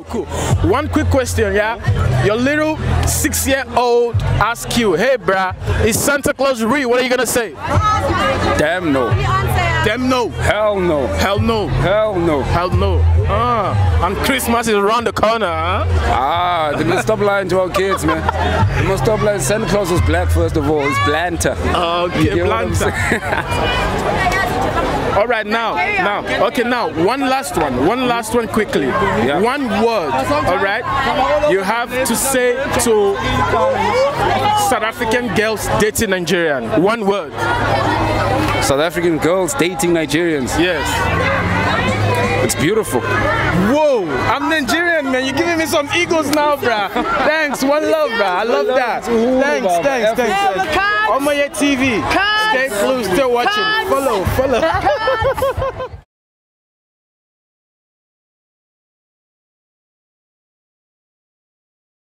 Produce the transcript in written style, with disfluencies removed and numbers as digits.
Cool. One quick question, yeah? Your little 6-year-old asks you, hey, bruh, is Santa Claus real? What are you gonna say? Damn no. Damn no. Hell no. Hell no. Hell no. Hell no. And Christmas is around the corner, huh? They must stop lying to our kids, man. They must stop lying. Santa Claus was black, first of all. He's Blanta. Okay, Blanta. All right, now, one last one quickly. Yeah. One word, all right? You have to say to South African girls dating Nigerian. One word. South African girls dating Nigerians. Yes. It's beautiful. Whoa, I'm Nigerian, man. You're giving me some egos now, bruh. Thanks, one love, bruh. I love that. Thanks. Omoye TV. Stay close, still watching. Follow.